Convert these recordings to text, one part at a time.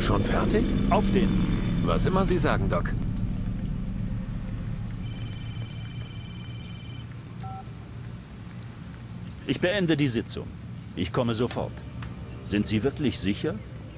Schon fertig? Aufstehen. Was immer Sie sagen, Doc. Ich beende die Sitzung. Ich komme sofort. Sind Sie wirklich sicher?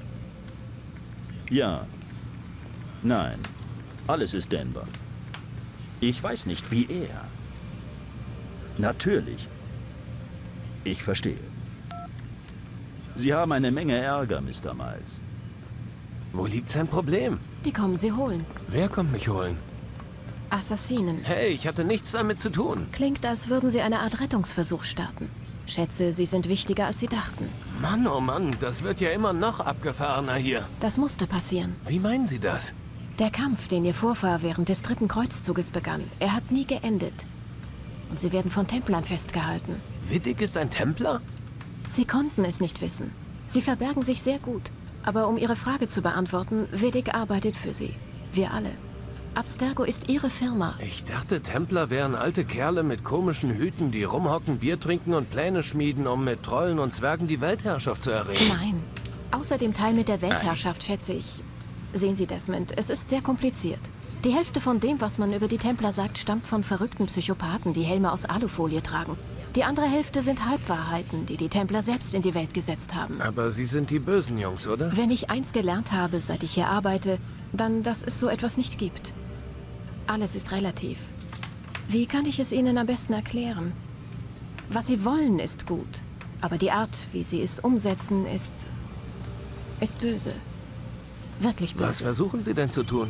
Ja. Nein. Alles ist Denver. Ich weiß nicht, wie er. Natürlich. Ich verstehe. Sie haben eine Menge Ärger, Mr. Miles. Wo liegt sein Problem? Die kommen Sie holen. Wer kommt mich holen? Assassinen. Hey, ich hatte nichts damit zu tun. Klingt, als würden Sie eine Art Rettungsversuch starten. Schätze, Sie sind wichtiger, als Sie dachten. Mann, oh Mann, das wird ja immer noch abgefahrener hier. Das musste passieren. Wie meinen Sie das? Der Kampf, den Ihr Vorfahr während des 3. Kreuzzuges begann, er hat nie geendet. Und Sie werden von Templern festgehalten. Wittig ist ein Templer? Sie konnten es nicht wissen. Sie verbergen sich sehr gut. Aber um Ihre Frage zu beantworten, Vedic arbeitet für Sie. Wir alle. Abstergo ist Ihre Firma. Ich dachte, Templer wären alte Kerle mit komischen Hüten, die rumhocken, Bier trinken und Pläne schmieden, um mit Trollen und Zwergen die Weltherrschaft zu erringen. Nein. Außer dem Teil mit der Weltherrschaft, schätze ich. Sehen Sie, Desmond, es ist sehr kompliziert. Die Hälfte von dem, was man über die Templer sagt, stammt von verrückten Psychopathen, die Helme aus Alufolie tragen. Die andere Hälfte sind Halbwahrheiten, die die Templer selbst in die Welt gesetzt haben. Aber Sie sind die bösen Jungs, oder? Wenn ich eins gelernt habe, seit ich hier arbeite, dann, dass es so etwas nicht gibt. Alles ist relativ. Wie kann ich es Ihnen am besten erklären? Was Sie wollen, ist gut. Aber die Art, wie Sie es umsetzen, ist böse. Wirklich böse. Was versuchen Sie denn zu tun?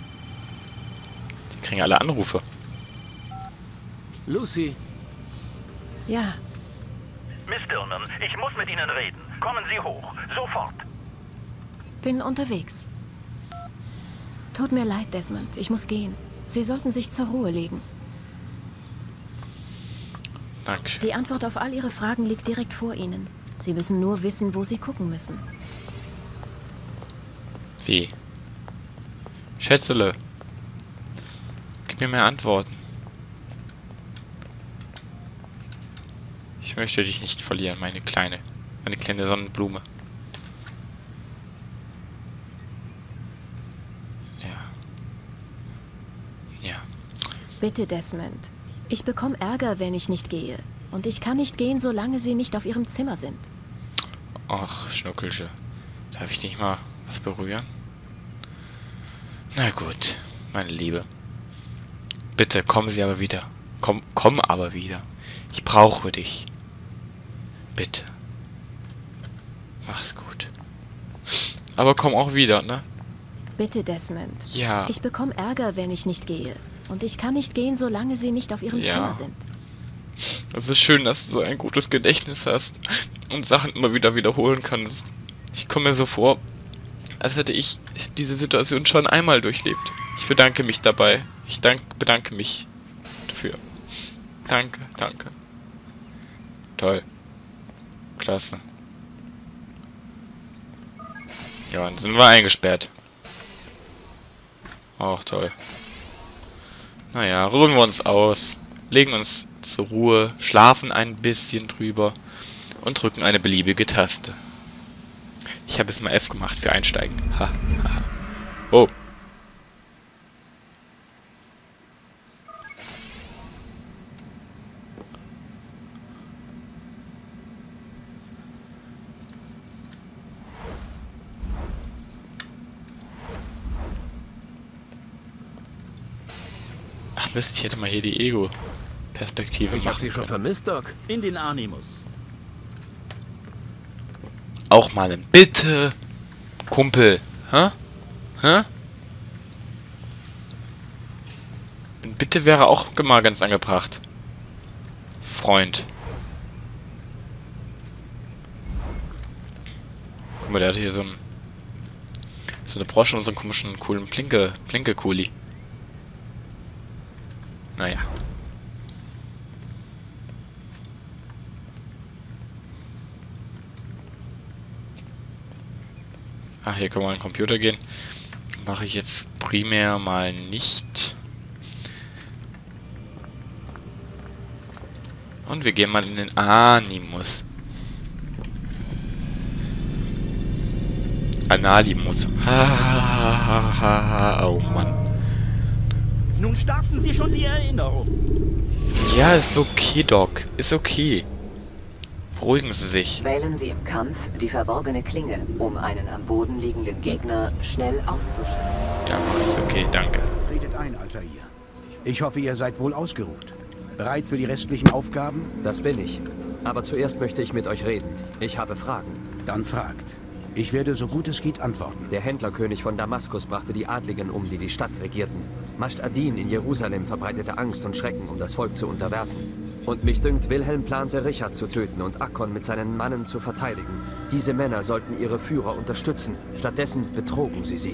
Die kriegen alle Anrufe. Lucy, Ja, Miss Dillman, ich muss mit Ihnen reden. Kommen Sie hoch. Sofort. bin unterwegs. Tut mir leid, Desmond. Ich muss gehen. Sie sollten sich zur Ruhe legen. Dankeschön. Die Antwort auf all Ihre Fragen liegt direkt vor Ihnen. Sie müssen nur wissen, wo Sie gucken müssen. Wie? Schätzele. Gib mir mehr Antworten. Ich möchte dich nicht verlieren, meine kleine Sonnenblume. Ja. Bitte, Desmond. Ich bekomme Ärger, wenn ich nicht gehe. Und ich kann nicht gehen, solange Sie nicht auf Ihrem Zimmer sind. Ach, Schnuckelsche. Darf ich nicht mal was berühren? Na gut, meine Liebe. Bitte, kommen Sie aber wieder. Komm aber wieder. Ich brauche dich. Bitte. Mach's gut. Aber komm auch wieder, ne? Bitte, Desmond. Ja. Ich bekomme Ärger, wenn ich nicht gehe. Und ich kann nicht gehen, solange Sie nicht auf Ihrem Ja. Zimmer sind. Es ist schön, dass du so ein gutes Gedächtnis hast und Sachen immer wieder wiederholen kannst. Ich komme mir so vor, als hätte ich diese Situation schon einmal durchlebt. Ich bedanke mich dabei. Ich bedanke mich dafür. Danke. Toll. Klasse. Ja, dann sind wir eingesperrt. Auch toll. Naja, ruhen wir uns aus, legen uns zur Ruhe, schlafen ein bisschen drüber und drücken eine beliebige Taste. Ich habe jetzt mal F gemacht für Einsteigen. Ha. Oh. Ach Mist, ich hätte mal hier die Ego-Perspektive ich habe machen Sie schon können. vermisst, Doc. In den Animus. Auch mal ein Bitte, Kumpel. Hä? Ein Bitte wäre auch mal ganz angebracht. Freund. Guck mal, der hat hier so eine Brosche und so einen komischen, coolen Plinke-Kuli. Naja. Ah, hier können wir an den Computer gehen. Mache ich jetzt primär mal nicht. Und wir gehen mal in den Animus. Analimus. Oh Mann. Nun starten Sie schon die Erinnerung. Ja, ist okay, Doc. Ist okay. Beruhigen Sie sich. Wählen Sie im Kampf die verborgene Klinge, um einen am Boden liegenden Gegner schnell auszuschalten. Ja, mach ich. Okay, danke. Tretet ein, Altair. Ich hoffe, ihr seid wohl ausgeruht. Bereit für die restlichen Aufgaben? Das bin ich. Aber zuerst möchte ich mit euch reden. Ich habe Fragen. Dann fragt. Ich werde so gut es geht antworten. Der Händlerkönig von Damaskus brachte die Adligen um, die die Stadt regierten. Mascht ad-Din in Jerusalem verbreitete Angst und Schrecken, um das Volk zu unterwerfen. Und mich dünkt, Wilhelm plante, Richard zu töten und Akkon mit seinen Mannen zu verteidigen. Diese Männer sollten ihre Führer unterstützen. Stattdessen betrogen sie.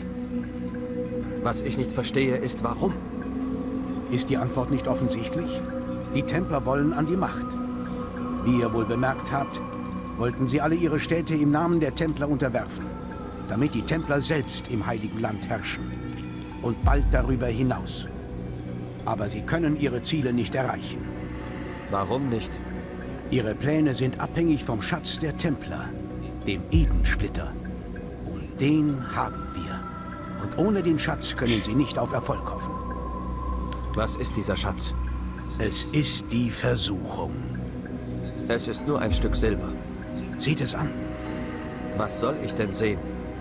Was ich nicht verstehe, ist warum. Ist die Antwort nicht offensichtlich? Die Templer wollen an die Macht. Wie ihr wohl bemerkt habt, wollten sie alle ihre Städte im Namen der Templer unterwerfen, damit die Templer selbst im Heiligen Land herrschen und bald darüber hinaus. Aber sie können ihre Ziele nicht erreichen. Warum nicht? Ihre Pläne sind abhängig vom Schatz der Templer, dem Edensplitter. Und den haben wir. Und ohne den Schatz können sie nicht auf Erfolg hoffen. Was ist dieser Schatz? Es ist die Versuchung. Es ist nur ein Stück Silber. Seht es an. Was soll ich denn sehen?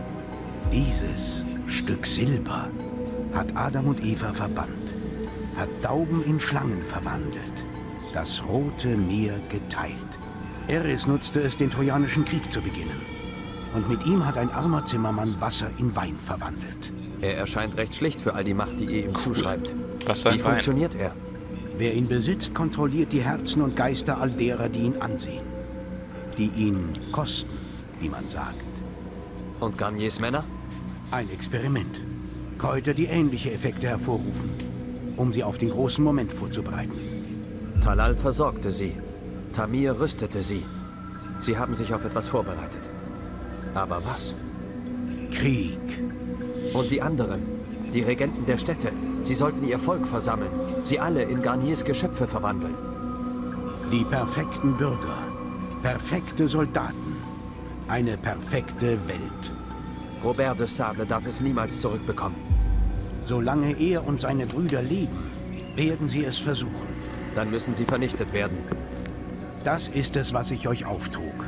Dieses Stück Silber hat Adam und Eva verbannt, hat Tauben in Schlangen verwandelt, das Rote Meer geteilt. Eris nutzte es, den Trojanischen Krieg zu beginnen. Und mit ihm hat ein armer Zimmermann Wasser in Wein verwandelt. Er erscheint recht schlicht für all die Macht, die ihr ihm zuschreibt. Was Wie funktioniert er? Wer ihn besitzt, kontrolliert die Herzen und Geister all derer, die ihn ansehen. Die ihn kosten, wie man sagt. Und Garniers Männer? Ein Experiment. Kräuter, die ähnliche Effekte hervorrufen, um sie auf den großen Moment vorzubereiten. Talal versorgte sie. Tamir rüstete sie. Sie haben sich auf etwas vorbereitet. Aber was? Krieg. Und die anderen? Die Regenten der Städte. Sie sollten ihr Volk versammeln. Sie alle in Garniers Geschöpfe verwandeln. Die perfekten Bürger. Perfekte Soldaten. Eine perfekte Welt. Robert de Sable darf es niemals zurückbekommen. Solange er und seine Brüder leben, werden sie es versuchen. Dann müssen sie vernichtet werden. Das ist es, was ich euch auftrug.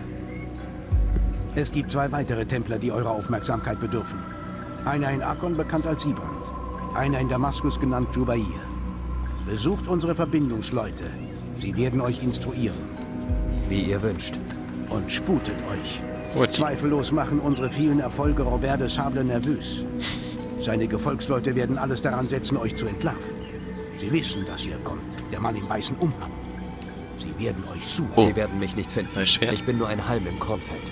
Es gibt 2 weitere Templer, die eurer Aufmerksamkeit bedürfen. Einer in Akkon, bekannt als Sibrand. Einer in Damaskus, genannt Jubair. Besucht unsere Verbindungsleute. Sie werden euch instruieren. Wie ihr wünscht. Und sputet euch. Gut. Zweifellos machen unsere vielen Erfolge Robert de Sable nervös. Seine Gefolgsleute werden alles daran setzen, euch zu entlarven. Sie wissen, dass ihr kommt. Der Mann im weißen Umhang. Sie werden euch suchen. Oh. Sie werden mich nicht finden. Neues Schwert. Ich bin nur ein Halm im Kornfeld.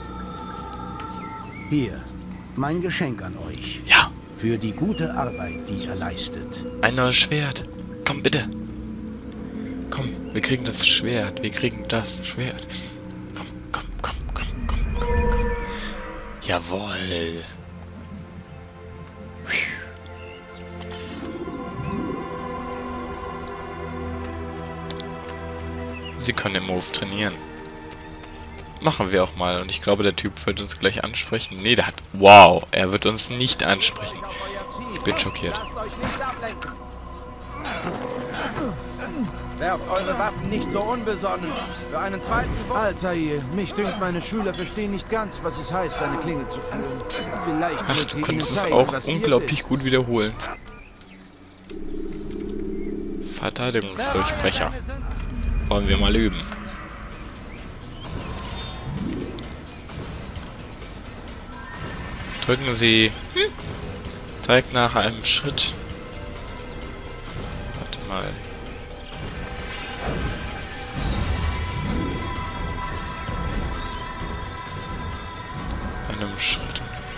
Hier, mein Geschenk an euch. Ja, Für die gute Arbeit, die ihr leistet. ein neues Schwert. Komm, bitte. Komm, wir kriegen das Schwert. Wir kriegen das Schwert. Komm. Jawohl. Sie können den Move trainieren. Machen wir auch mal. Und ich glaube, der Typ wird uns gleich ansprechen. Nee, der hat... Wow, er wird uns nicht ansprechen. Ich bin schockiert. Werft eure Waffen nicht so unbesonnen. Für einen zweiten... Altair, mich dünkt, meine Schüler verstehen nicht ganz, was es heißt, eine Klinge zu führen. Vielleicht Ach, wird du ihr konntest ihnen es zeigen, auch was ihr unglaublich wisst. gut wiederholen. Verteidigungsdurchbrecher. Wollen wir mal üben. Drücken Sie direkt nach einem Schritt. Warte mal. Einem Schritt.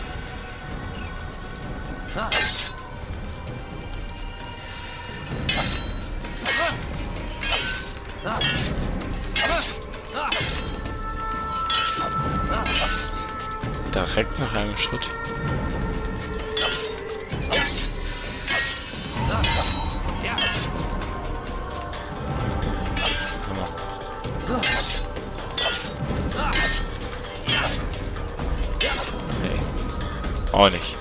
Direkt nach einem Schritt. Hammer. Hey. Auch nicht.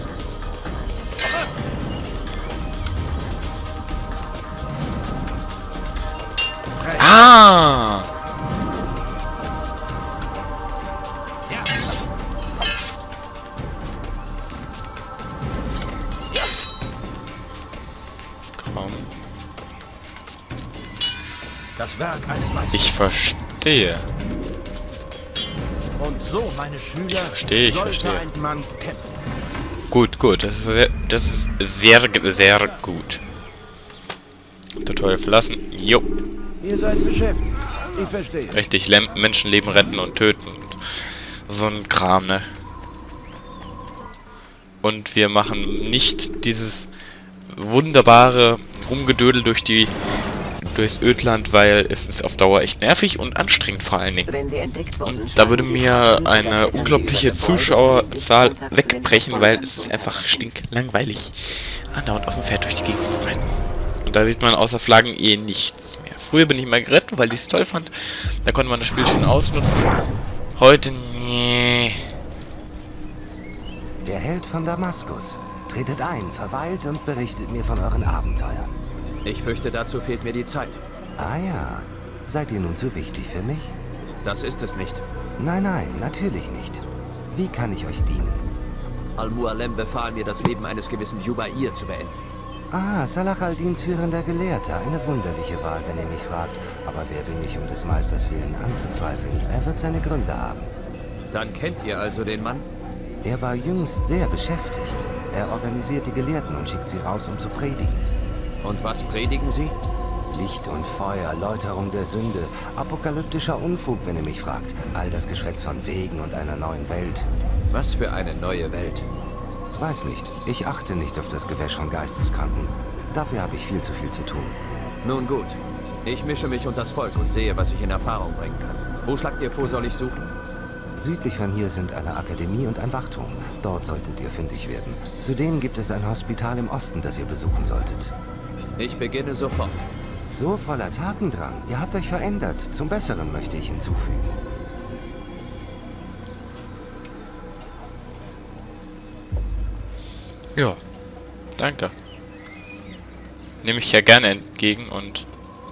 Ah! Komm. Das Werk eines Meisters. Ich verstehe. Und so, meine Schüler, Ich verstehe. sollte ein Mann kämpfen. Gut. Das ist sehr gut. Tutorial verlassen. Jo. Ihr seid beschäftigt. Ich verstehe. Richtig, Menschenleben retten und töten und so ein Kram, ne? Und wir machen nicht dieses wunderbare Rumgedödel durchs Ödland, weil es ist auf Dauer echt nervig und anstrengend vor allen Dingen. Und da würde mir eine unglaubliche Zuschauerzahl wegbrechen, weil es ist einfach stinklangweilig, andauernd auf dem Pferd durch die Gegend zu reiten. Und da sieht man außer Flaggen nichts mehr. Früher bin ich mal gerettet, weil ich es toll fand. Da konnte man das Spiel schön ausnutzen. Heute, nee. Der Held von Damaskus. Tretet ein, verweilt und berichtet mir von euren Abenteuern. Ich fürchte, dazu fehlt mir die Zeit. Ah ja. Seid ihr nun zu wichtig für mich? Das ist es nicht. Nein, natürlich nicht. Wie kann ich euch dienen? Al-Mualem befahl mir, das Leben eines gewissen Jubair zu beenden. Ah, Salah al-Dins führender Gelehrter. Eine wunderliche Wahl, wenn ihr mich fragt. Aber wer bin ich, um des Meisters Willen anzuzweifeln? Er wird seine Gründe haben. Dann kennt ihr also den Mann? Er war jüngst sehr beschäftigt. Er organisiert die Gelehrten und schickt sie raus, um zu predigen. Und was predigen sie? Licht und Feuer, Läuterung der Sünde, apokalyptischer Unfug, wenn ihr mich fragt. All das Geschwätz von Wegen und einer neuen Welt. Was für eine neue Welt? Weiß nicht. Ich achte nicht auf das Gewäsch von Geisteskranken. Dafür habe ich viel zu viel zu tun. Nun gut. Ich mische mich unter das Volk und sehe, was ich in Erfahrung bringen kann. Wo schlagt ihr vor, soll ich suchen? Südlich von hier sind eine Akademie und ein Wachturm. Dort solltet ihr fündig werden. Zudem gibt es ein Hospital im Osten, das ihr besuchen solltet. Ich beginne sofort. So voller Tatendrang. Ihr habt euch verändert. Zum Besseren möchte ich hinzufügen. Ja, danke. Nehme ich ja gerne entgegen und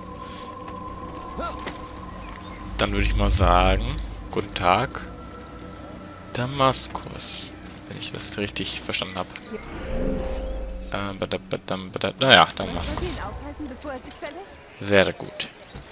dann würde ich mal sagen, guten Tag, Damaskus, wenn ich das richtig verstanden habe. Naja, Damaskus. Sehr gut.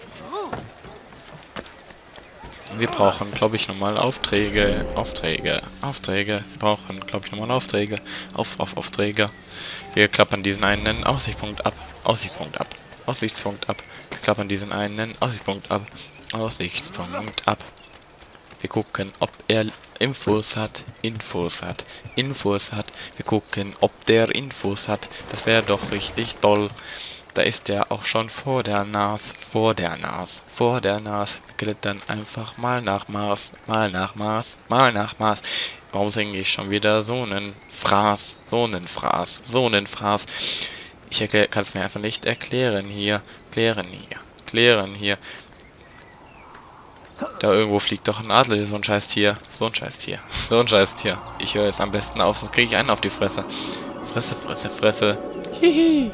Wir brauchen, glaube ich, nochmal Aufträge. Wir brauchen, glaube ich, nochmal Aufträge. Aufträge. Wir klappern diesen einen Aussichtspunkt ab. Aussichtspunkt ab. Wir klappern diesen einen Aussichtspunkt ab. Aussichtspunkt ab. Wir gucken, ob er Infos hat. Wir gucken, ob der Infos hat. Das wäre doch richtig toll. Da ist er auch schon vor der Nas. Wir klettern einfach mal nach Mars. Warum singe ich schon wieder so einen Fraß? Ich kann es mir einfach nicht erklären hier. Klären hier. Da irgendwo fliegt doch ein Adler, so ein Scheißtier. Ich höre jetzt am besten auf, sonst kriege ich einen auf die Fresse. Fresse. Hihi.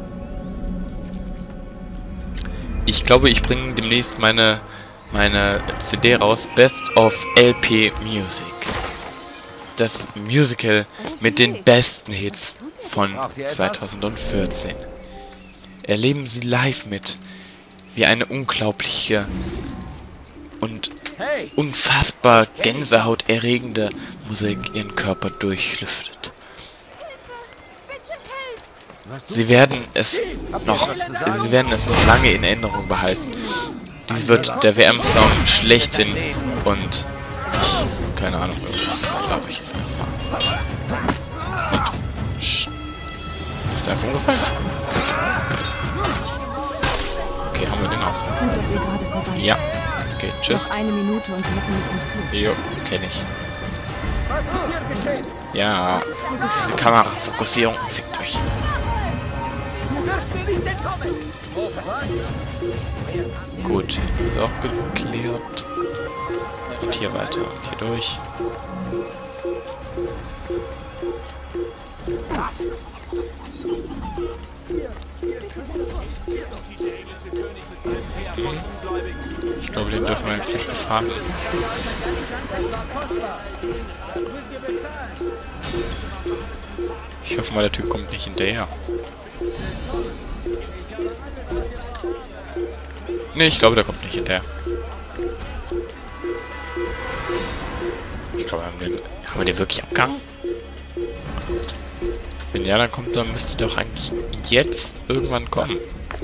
Ich glaube, ich bringe demnächst meine CD raus. Best of LP Music. Das Musical mit den besten Hits von 2014. Erleben Sie live mit, wie eine unglaubliche und unfassbar gänsehauterregende Musik ihren Körper durchlüftet. Sie werden es noch lange in Erinnerung behalten. Dies wird der WM-Sound schlechthin und keine Ahnung, irgendwas glaube ich jetzt einfach mal. Und ist der einfach umgefallen? Okay, haben wir den auch. Gut, dass ihr gerade vorbei. Ja. Okay, tschüss. Noch eine Minute und sie hätten mich entführt. Jo, kenn ich. Ja, diese Kamerafokussierung, fickt euch. Gut, ist auch geklärt. Und hier weiter und hier durch. den dürfen wir jetzt nicht befragen. Ich hoffe mal, der Typ kommt nicht hinterher. Ne, ich glaube, der kommt nicht hinterher. Ich glaube, haben wir den wirklich abgehangen? Wenn ja, dann kommt, dann müsste doch eigentlich jetzt irgendwann kommen.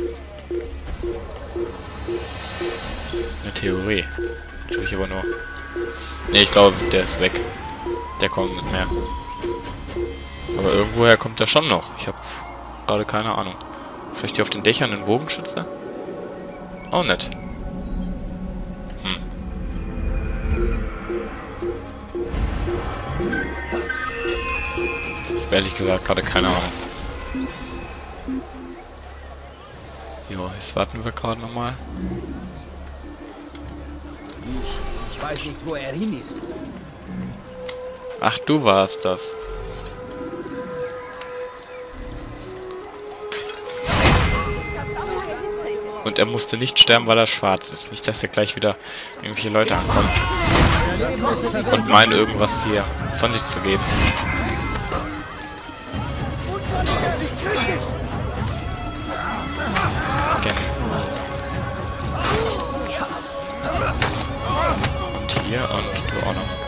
Eine Theorie. Natürlich aber nur. Ne, ich glaube, der ist weg. Der kommt nicht mehr. Aber irgendwoher kommt er schon noch. Ich habe gerade keine Ahnung. Vielleicht hier auf den Dächern ein Bogenschütze? Auch nett. Ich habe ehrlich gesagt gerade keine Ahnung. Jo, jetzt warten wir gerade nochmal. Ich weiß nicht, wo er hin ist. Ach, du warst das. Und er musste nicht sterben, weil er schwarz ist. Nicht, dass hier gleich wieder irgendwelche Leute ankommen und meinen, irgendwas hier von sich zu geben. Okay. Und hier und du auch noch.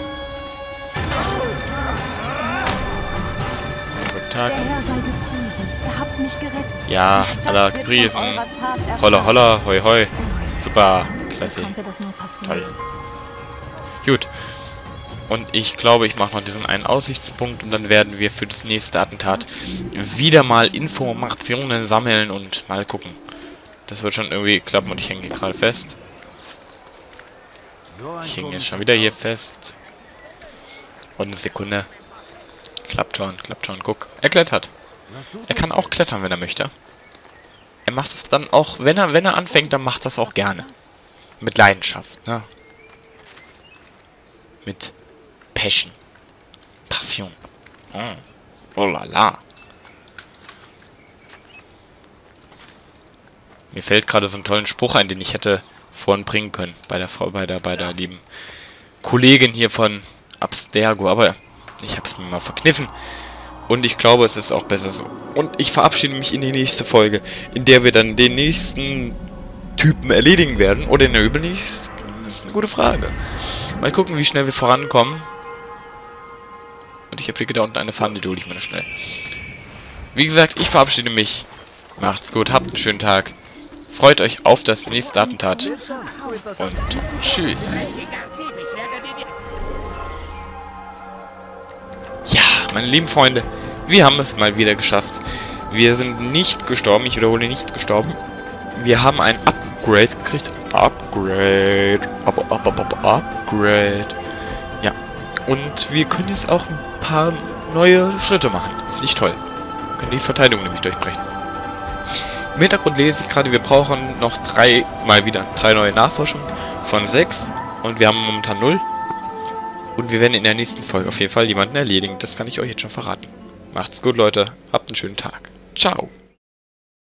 Guten Tag. Der Herr sei gepriesen. Er hat mich gerettet. Ja, aller gepriesen. Holla, holla, hoi, hoi. Super, klasse. Toll. Gut. Und ich glaube, ich mache noch diesen einen Aussichtspunkt und dann werden wir für das nächste Attentat wieder mal Informationen sammeln und mal gucken. Das wird schon irgendwie klappen und ich hänge hier gerade fest. Ich hänge jetzt schon wieder hier fest. Und eine Sekunde. Klappt schon, guck. Er klettert. Er kann auch klettern, wenn er möchte. Er macht es dann auch, wenn er anfängt, dann macht das auch gerne. Mit Leidenschaft, ne? Mit Passion. Passion. Oh la la. Mir fällt gerade so einen tollen Spruch ein, den ich hätte vorhin bringen können. Bei der lieben Kollegin hier von Abstergo. Aber ich habe es mir mal verkniffen. Und ich glaube, es ist auch besser so. Und ich verabschiede mich in die nächste Folge, in der wir dann den nächsten Typen erledigen werden. Oder in der übernächsten. Das ist eine gute Frage. Mal gucken, wie schnell wir vorankommen. Und ich erblicke da unten eine Fahne, die hole ich mir noch schnell. Wie gesagt, ich verabschiede mich. Macht's gut, habt einen schönen Tag. Freut euch auf das nächste Attentat. Und tschüss. Ja, meine lieben Freunde, wir haben es mal wieder geschafft. Wir sind nicht gestorben, ich wiederhole, nicht gestorben. Wir haben ein Upgrade gekriegt. Upgrade. Ja. Und wir können jetzt auch ein paar neue Schritte machen. Finde ich toll. Wir können die Verteidigung nämlich durchbrechen. Im Hintergrund lese ich gerade, wir brauchen noch drei neue Nachforschungen von 6. Und wir haben momentan 0. Und wir werden in der nächsten Folge auf jeden Fall jemanden erledigen. Das kann ich euch jetzt schon verraten. Macht's gut, Leute. Habt einen schönen Tag. Ciao.